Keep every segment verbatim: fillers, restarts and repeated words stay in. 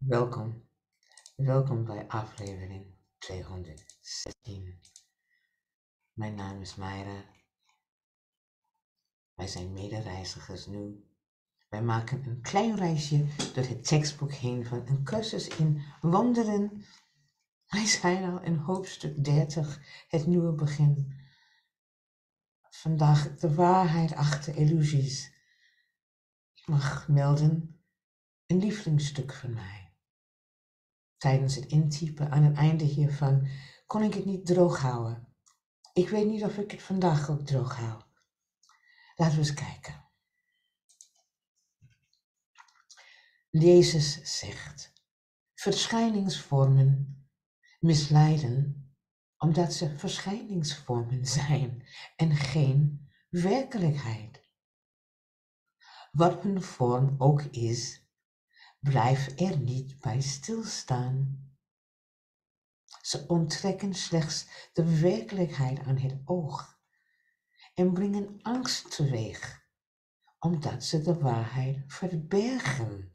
Welkom, welkom bij aflevering tweehonderdzestien. Mijn naam is Mayra. Wij zijn medereizigers nu. Wij maken een klein reisje door het tekstboek heen van een cursus in wonderen. Wij zijn al in hoofdstuk dertig, het nieuwe begin. Vandaag de waarheid achter illusies. Ik mag melden, een lievelingsstuk van mij. Tijdens het intypen aan het einde hiervan kon ik het niet droog houden. Ik weet niet of ik het vandaag ook droog hou. Laten we eens kijken. Jezus zegt, verschijningsvormen misleiden omdat ze verschijningsvormen zijn en geen werkelijkheid. Wat hun vorm ook is, blijf er niet bij stilstaan. Ze onttrekken slechts de werkelijkheid aan het oog en brengen angst teweeg, omdat ze de waarheid verbergen.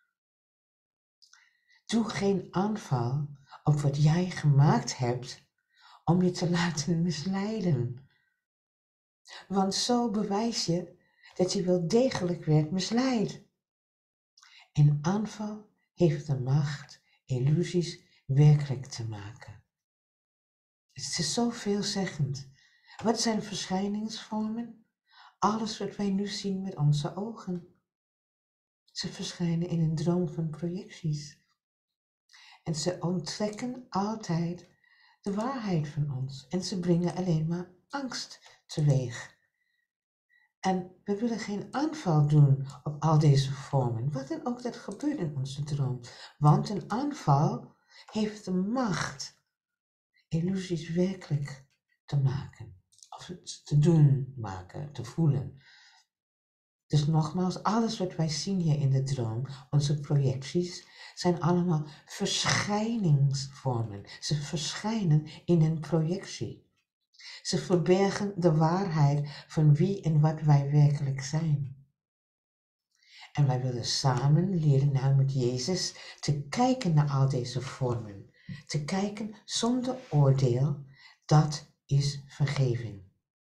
Doe geen aanval op wat jij gemaakt hebt om je te laten misleiden. Want zo bewijs je dat je wel degelijk werd misleid. Een aanval heeft de macht illusies werkelijk te maken. Het is zo veelzeggend. Wat zijn verschijningsvormen? Alles wat wij nu zien met onze ogen. Ze verschijnen in een droom van projecties. En ze onttrekken altijd de waarheid van ons. En ze brengen alleen maar angst teweeg. En we willen geen aanval doen op al deze vormen. Wat dan ook dat gebeurt in onze droom. Want een aanval heeft de macht illusies werkelijk te maken. Of het te doen maken, te voelen. Dus nogmaals, alles wat wij zien hier in de droom, onze projecties, zijn allemaal verschijningsvormen. Ze verschijnen in een projectie. Ze verbergen de waarheid van wie en wat wij werkelijk zijn. En wij willen samen leren nou met Jezus te kijken naar al deze vormen. Te kijken zonder oordeel, dat is vergeving.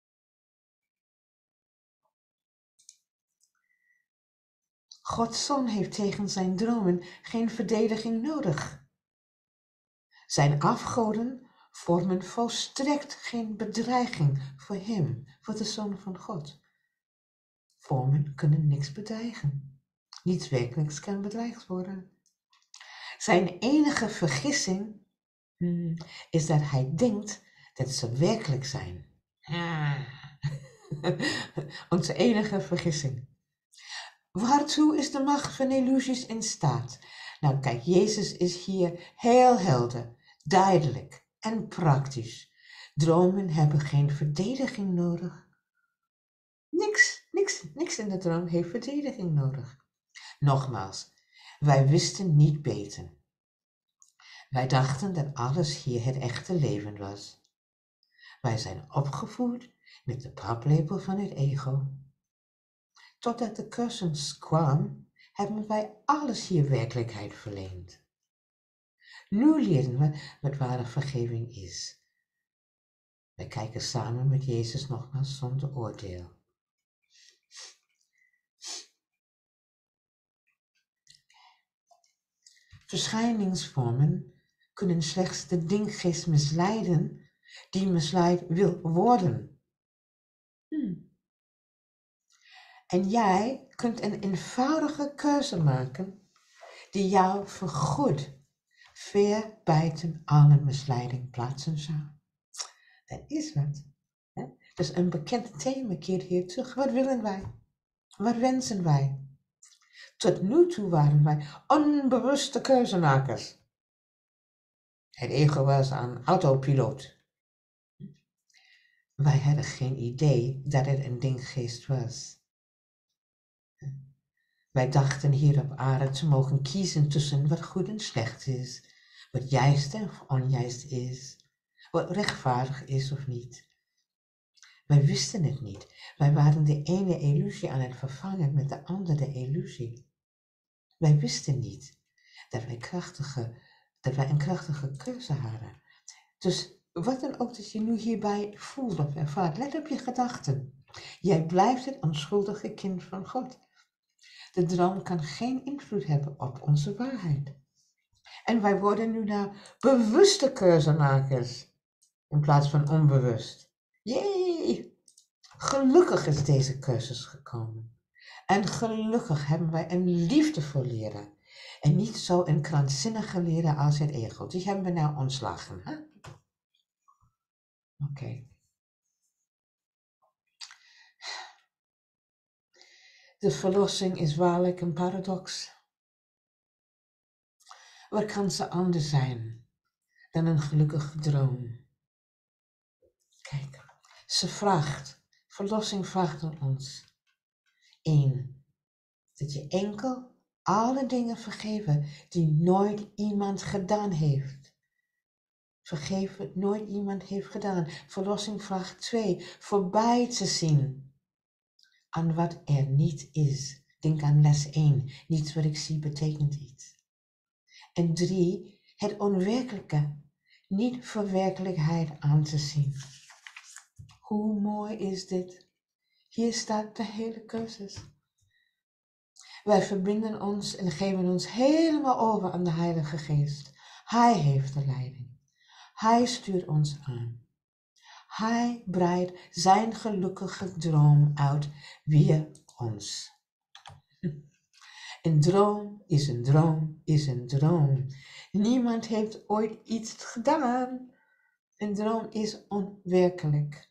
Gods Zoon heeft tegen zijn dromen geen verdediging nodig. Zijn afgoden vormen volstrekt geen bedreiging voor hem, voor de Zoon van God. Vormen kunnen niks bedreigen. Niets werkelijks kan bedreigd worden. Zijn enige vergissing hmm, is dat hij denkt dat ze werkelijk zijn. Ah. Onze enige vergissing. Waartoe is de macht van illusies in staat? Nou kijk, Jezus is hier heel helder, duidelijk en praktisch. Dromen hebben geen verdediging nodig. Niks, niks, niks in de droom heeft verdediging nodig. Nogmaals, wij wisten niet beter. Wij dachten dat alles hier het echte leven was. Wij zijn opgevoed met de paplepel van het ego. Totdat de cursus kwam, hebben wij alles hier werkelijkheid verleend. Nu leren we wat ware vergeving is. Wij kijken samen met Jezus nogmaals zonder oordeel. Verschijningsvormen kunnen slechts de dinggeest misleiden die misleid wil worden. Hmm. En jij kunt een eenvoudige keuze maken die jou vergoed ver buiten alle misleiding plaatsen zou. Dat is wat. Hè? Dus een bekend thema keert hier terug. Wat willen wij? Wat wensen wij? Tot nu toe waren wij onbewuste keuzemakers. Het ego was aan autopiloot. Wij hadden geen idee dat het een dinggeest was. Wij dachten hier op aarde te mogen kiezen tussen wat goed en slecht is, wat juist of onjuist is, wat rechtvaardig is of niet. Wij wisten het niet. Wij waren de ene illusie aan het vervangen met de andere illusie. Wij wisten niet dat wij, krachtige, dat wij een krachtige keuze hadden. Dus wat dan ook dat je nu hierbij voelt of ervaart, let op je gedachten. Jij blijft het onschuldige kind van God. De droom kan geen invloed hebben op onze waarheid. En wij worden nu naar bewuste keuzemakers in plaats van onbewust. Jee! Gelukkig is deze keuzes gekomen. En gelukkig hebben wij een liefdevol leren. En niet zo een krankzinnige leren als het ego. Die hebben we nou ontslagen. Hè? Oké. Okay. De verlossing is waarlijk een paradox. Wat kan ze anders zijn dan een gelukkige droom? Kijk, ze vraagt, verlossing vraagt aan ons. één. Dat je enkel alle dingen vergeven die nooit iemand gedaan heeft. Vergeef wat nooit iemand heeft gedaan. Verlossing vraagt twee. Voorbij te zien aan wat er niet is. Denk aan les één. Niets wat ik zie betekent iets. En drie. Het onwerkelijke. Niet voor werkelijkheid aan te zien. Hoe mooi is dit? Hier staat de hele cursus. Wij verbinden ons en geven ons helemaal over aan de Heilige Geest. Hij heeft de leiding. Hij stuurt ons aan. Hij breidt zijn gelukkige droom uit via ons. Een droom is een droom is een droom. Niemand heeft ooit iets gedaan. Een droom is onwerkelijk.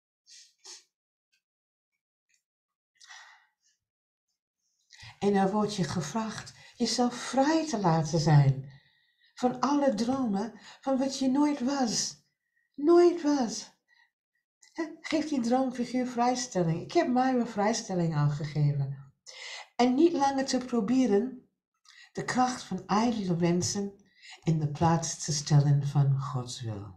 En er wordt je gevraagd jezelf vrij te laten zijn. Van alle dromen van wat je nooit was. Nooit was. Geef die droomfiguur vrijstelling. Ik heb mij een vrijstelling al gegeven. En niet langer te proberen de kracht van ijdele wensen in de plaats te stellen van Gods wil.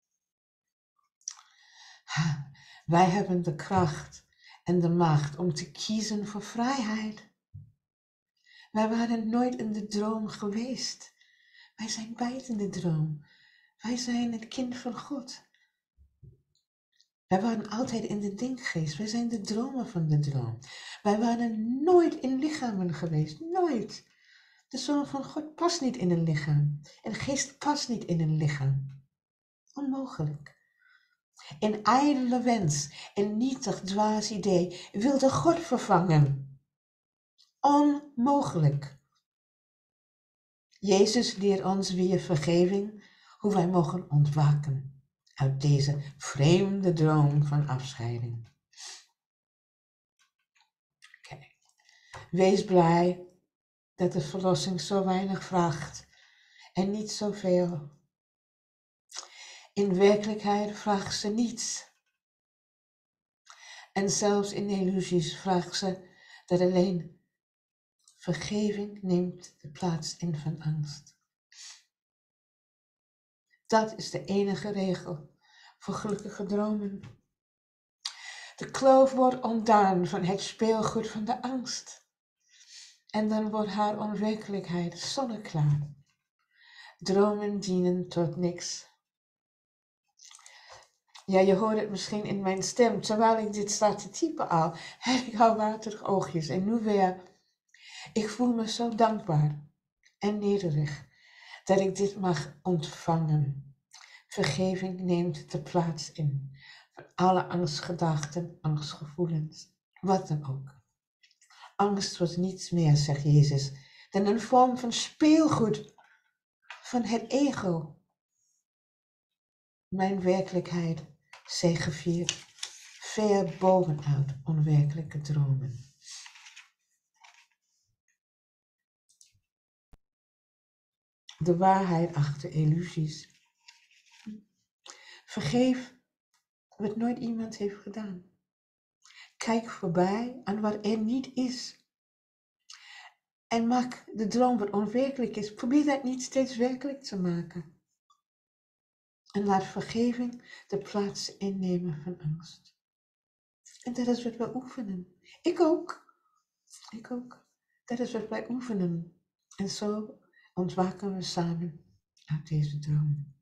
Ha, wij hebben de kracht en de macht om te kiezen voor vrijheid. Wij waren nooit in de droom geweest. Wij zijn buiten de droom. Wij zijn het kind van God. Wij waren altijd in de denkgeest. Wij zijn de dromen van de droom. Wij waren nooit in lichamen geweest. Nooit. De Zoon van God past niet in een lichaam. En geest past niet in een lichaam. Onmogelijk. Een ijdele wens, een nietig dwaas idee wilde God vervangen. Onmogelijk. Jezus leert ons via vergeving hoe wij mogen ontwaken uit deze vreemde droom van afscheiding. Okay. Wees blij dat de verlossing zo weinig vraagt en niet zoveel. In werkelijkheid vraagt ze niets. En zelfs in illusies vraagt ze dat alleen vergeving neemt de plaats in van angst. Dat is de enige regel voor gelukkige dromen. De kloof wordt ontdaan van het speelgoed van de angst. En dan wordt haar onwerkelijkheid zonneklaar. Dromen dienen tot niks. Ja, je hoort het misschien in mijn stem. Terwijl ik dit sta te typen al, heb ik al waterig oogjes. En nu weer, ik voel me zo dankbaar en nederig dat ik dit mag ontvangen. Vergeving neemt de plaats in van alle angstgedachten, angstgevoelens, wat dan ook. Angst was niets meer, zegt Jezus, dan een vorm van speelgoed van het ego. Mijn werkelijkheid zegeviert ver bovenuit onwerkelijke dromen. De waarheid achter illusies. Vergeef wat nooit iemand heeft gedaan. Kijk voorbij aan wat er niet is. En maak de droom wat onwerkelijk is. Probeer dat niet steeds werkelijk te maken. En laat vergeving de plaats innemen van angst. En dat is wat we oefenen. Ik ook. Ik ook. Dat is wat wij oefenen. En zo ontwaken we samen uit deze droom.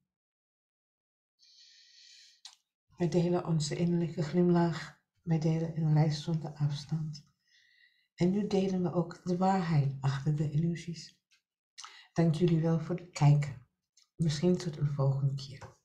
Wij delen onze innerlijke glimlach, wij delen een reis zonder afstand. En nu delen we ook de waarheid achter de illusies. Dank jullie wel voor het kijken. Misschien tot een volgende keer.